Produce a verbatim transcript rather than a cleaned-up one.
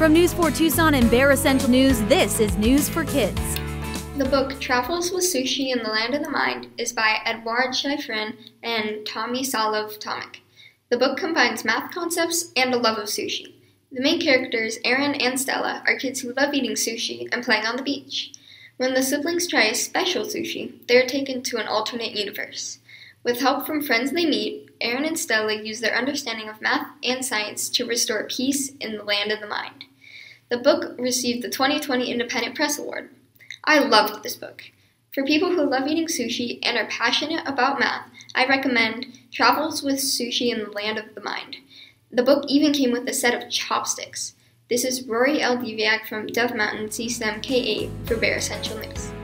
From News four Tucson and Bear Essential News, this is News for Kids. The book Travels with Sushi in the Land of the Mind is by Edouard Schifrin and Tomislav Tomic. The book combines math concepts and a love of sushi. The main characters, Aaron and Stella, are kids who love eating sushi and playing on the beach. When the siblings try a special sushi, they are taken to an alternate universe. With help from friends they meet, Aaron and Stella use their understanding of math and science to restore peace in the land of the mind. The book received the twenty twenty Independent Press Award. I loved this book. For people who love eating sushi and are passionate about math, I recommend Travels with Sushi in the Land of the Mind. The book even came with a set of chopsticks. This is Rori L. Divijak from Dove Mountain C S T E M K eight for Bear Essential News.